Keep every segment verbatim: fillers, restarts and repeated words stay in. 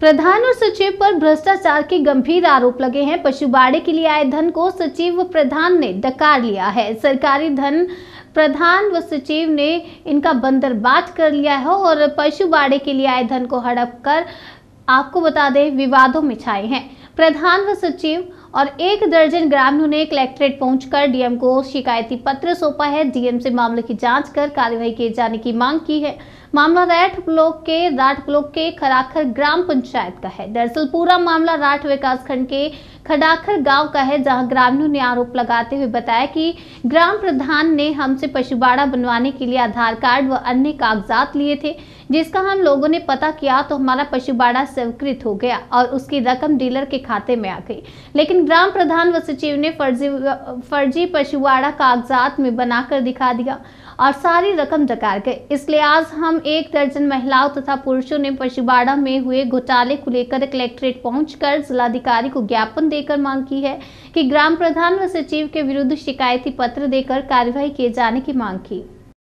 प्रधान और सचिव पर भ्रष्टाचार के गंभीर आरोप लगे हैं। पशुबाड़े के लिए आए धन को सचिव व प्रधान ने डकार लिया है। सरकारी धन प्रधान व सचिव ने इनका बंदरबाट कर लिया है और पशुबाड़े के लिए आए धन को हड़प कर आपको बता दें विवादों में छाए हैं। प्रधान व सचिव और एक दर्जन ग्रामीणों ने कलेक्ट्रेट पहुंचकर डीएम को शिकायती पत्र सौंपा है। डीएम से मामले की जांच कर कार्यवाही किए जाने की मांग की है। मामला राठ ब्लॉक के राठ ब्लॉक के खड़ाखर ग्राम पंचायत का है। दरअसल पूरा मामला राठ विकास खंड के खड़ाखर गांव का है, जहां ग्रामीणों ने आरोप लगाते हुए बताया कि ग्राम प्रधान ने हमसे पशुबाड़ा बनवाने के लिए आधार कार्ड व अन्य कागजात लिए थे, जिसका हम लोगों ने पता किया तो हमारा पशुबाड़ा स्वीकृत हो गया और उसकी रकम डीलर के खाते में आ गई। लेकिन ग्राम प्रधान व सचिव ने फर्जी फर्जी पशुबाड़ा कागजात में बनाकर दिखा दिया और सारी रकम डकार गए। इसलिए आज हम एक दर्जन महिलाओं तथा पुरुषों ने पशुबाड़ा में हुए घोटाले को लेकर कलेक्ट्रेट पहुंचकर जिलाधिकारी को ज्ञापन देकर मांग की है कि ग्राम प्रधान व सचिव के विरुद्ध शिकायती पत्र देकर कार्यवाही किए जाने की मांग की।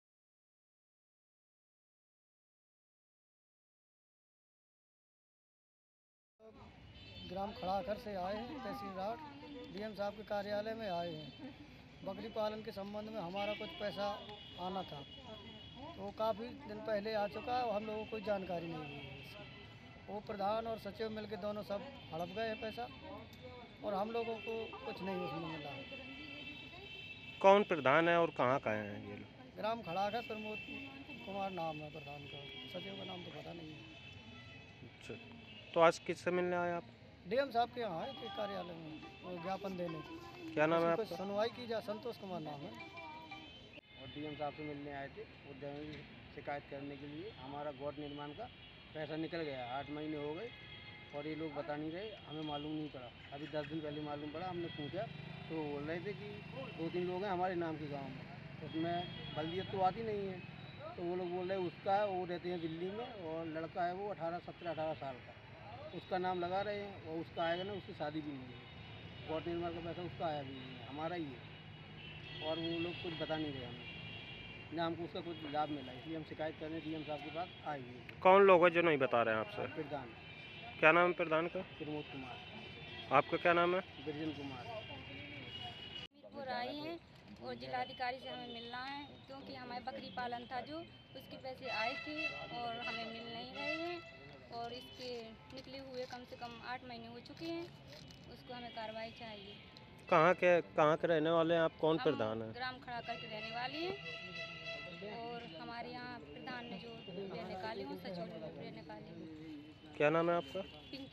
ग्राम खड़ाखर से आए हैं, तहसील राठ डीएम साहब के कार्यालय में आए हैं। बकरी पालन के संबंध में हमारा कुछ पैसा आना था, तो काफ़ी दिन पहले आ चुका है, हम लोगों को कोई जानकारी नहीं हुई है इसकी। वो प्रधान और सचिव मिलके दोनों सब हड़प गए हैं पैसा और हम लोगों को कुछ नहीं उसमें मिला है। कौन प्रधान है और कहाँ का है ये लोग? ग्राम खड़ाखर प्रमोद कुमार नाम है प्रधान का, सचिव का नाम तो पता नहीं है। अच्छा, तो आज किससे मिलने आए आप? डीएम साहब के यहाँ आए थे कार्यालय में वो ज्ञापन देने। क्या नाम है आपका? सुनवाई की जा, संतोष कुमार नाम है। और डीएम साहब से मिलने आए थे उद्यान शिकायत करने के लिए। हमारा गोट निर्माण का पैसा निकल गया, आठ महीने हो गए और ये लोग बता नहीं रहे, हमें मालूम नहीं पड़ा। अभी दस दिन पहले मालूम पड़ा, हमने पूछा तो बोल रहे थे कि दो तीन लोग हैं हमारे नाम के गाँव में, उसमें बल्दियत तो आती नहीं है। तो वो लोग बोल रहे हैं उसका है, वो रहते हैं दिल्ली में और लड़का है वो अठारह सत्रह अठारह साल का, उसका नाम लगा रहे हैं और उसका आएगा ना, उसकी शादी भी नहीं है। गोट निर्माण का पैसा उसका आया भी नहीं है, हमारा ही है और वो लोग कुछ बता नहीं रहे हमें, ना हमको उसका कुछ लाभ मिला, इसलिए हम शिकायत करने डीएम साहब के पास आए हुए। कौन लोग हैं जो नहीं बता रहे हैं आपसे? प्रधान। क्या नाम है प्रधान का? प्रमोद कुमार। आपका क्या नाम है? बिरजन कुमार। आई हैं और जिलाधिकारी से हमें मिलना है, क्योंकि हमारे बकरी पालन था जो उसके पैसे आए थे और हमें मिल नहीं रहे हैं और इसके निकले हुए कम से कम आठ महीने हो चुके हैं, उसको हमें कार्रवाई चाहिए। कहाँ के कहाँ के रहने वाले हैं आप? कौन प्रधान है? ग्राम खड़ाखर के रहने वाले हैं और हमारे यहाँ प्रधान ने जो रुपये निकाले वो सचिव ने रुपये निकाले। क्या नाम है आपका?